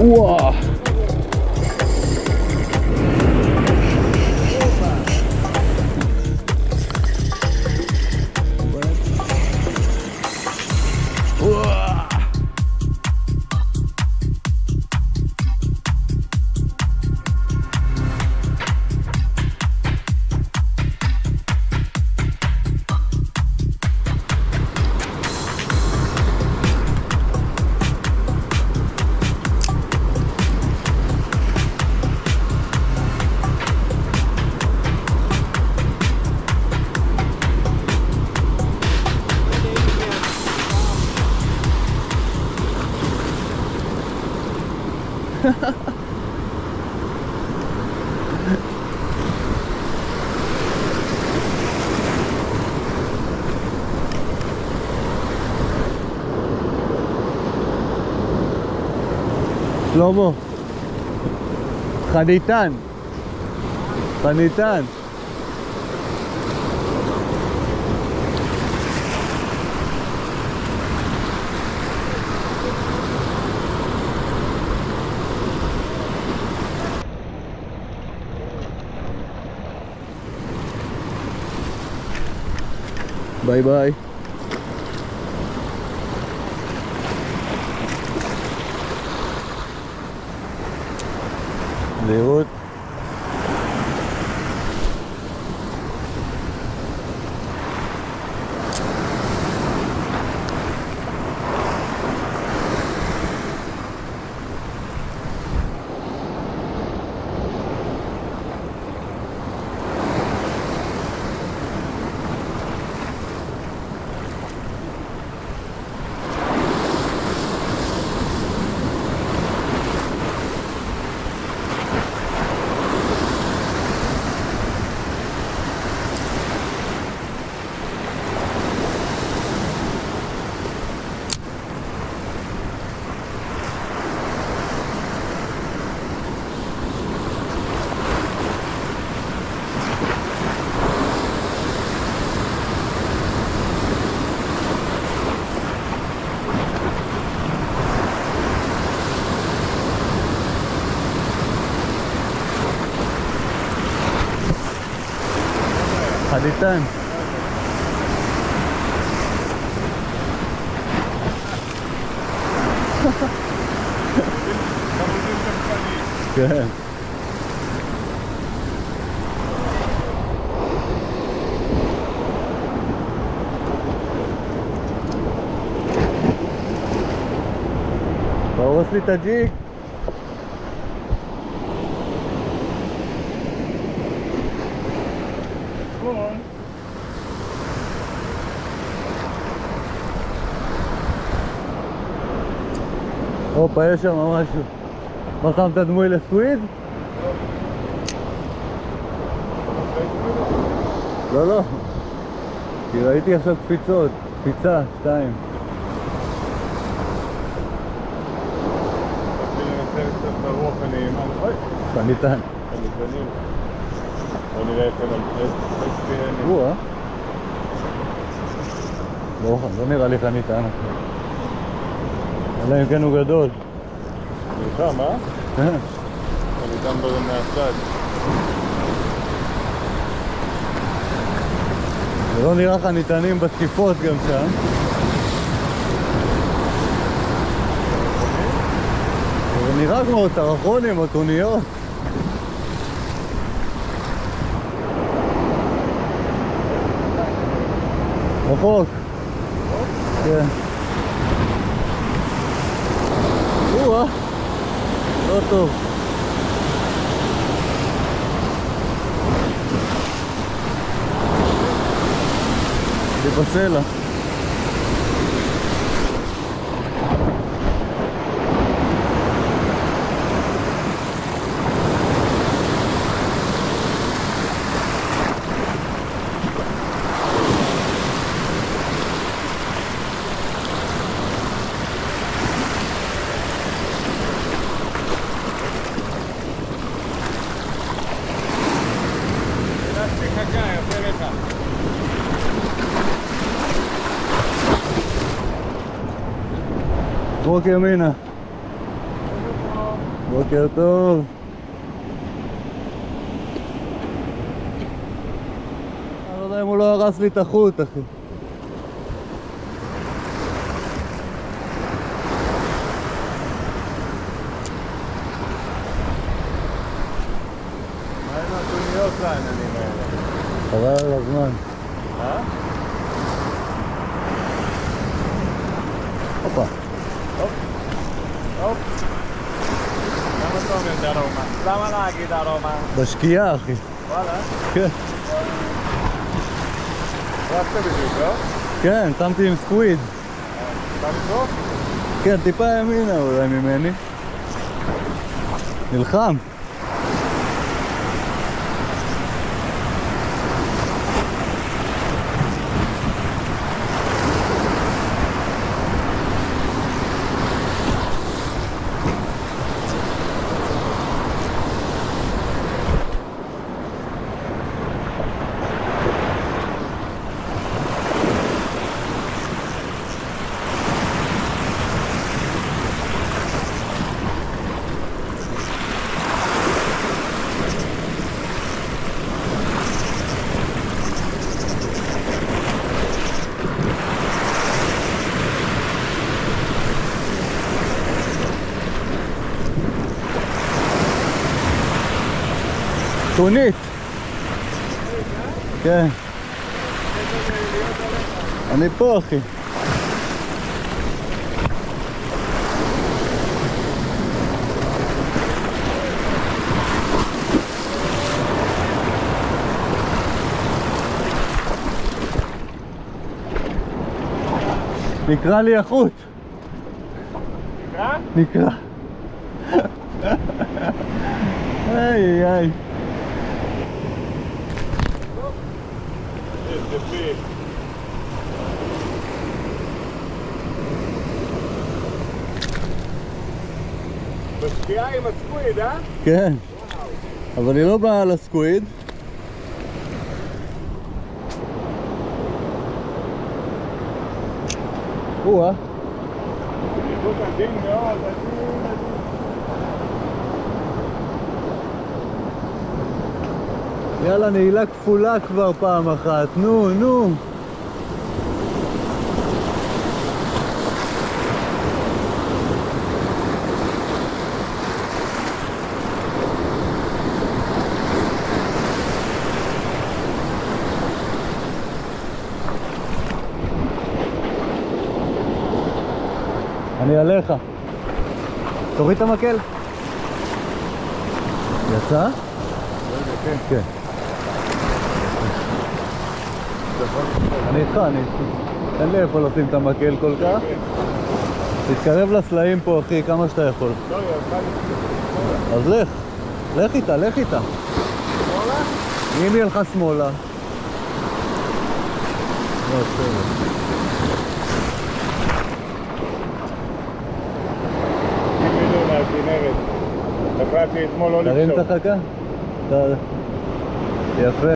וואו. שלמה, חניתן, חניתן. ביי ביי. זהירות. חניתן. כן. פרוס לי את הג'יק. הופה, יש שם משהו. מה שמת דמוי לסקוויד? לא, לא. כי ראיתי עכשיו קפיצות. קפיצה, 2. חניתן. בוא נראה איפה הם וואה. לא נראה לי חניתן. אלא אם כן הוא גדול. נרשם, אה? כן. חניתן מהצד. זה לא נראה חניתנים בתקיפות גם שם. זה נראה כמו טרחונים או טוניות. רחוק. כן. וואה. לא טוב. זה בסלע. רוק ימינה. בוקר טוב. אני לא יודע אם הוא לא הרס לי את החוט, אחי. מה עם הקוניות לעניינים האלה? חבל על הזמן. הופה. הופ. למה אתה אומר דרומה? למה להגיד דרומה? בשקיעה, אחי. וואלה? כן. רצת בדיוק, לא? כן, שמתי עם סקוויד. אתה לבדוק? כן, טיפה ימינה אולי ממני. נלחם. טונית. כן. אני פה, אחי. נקרא לי החוט. נקרא? נקרא. איי איי. יפה. בשקיעה עם הסקוויד, אה? כן. אבל היא לא באה על הסקוויד. או-אה. ניווט עדין מאוד, עדין. יאללה, נעילה כפולה כבר פעם אחת. נו, נו. אני עליך. תוריד את המקל. יצא? כן. כן. אני איתך, אין לי איפה לשים את המקל כל כך. תתקרב לסלעים פה, אחי, כמה שאתה יכול. לא, היא הלכה לי. אז לך. לך איתה, לך איתה. שמאלה? אם היא הלכה שמאלה. לא, בסדר. תגידו מהכנרת. החלטתי אתמול לא תרים את לפשוט. החכה? יפה.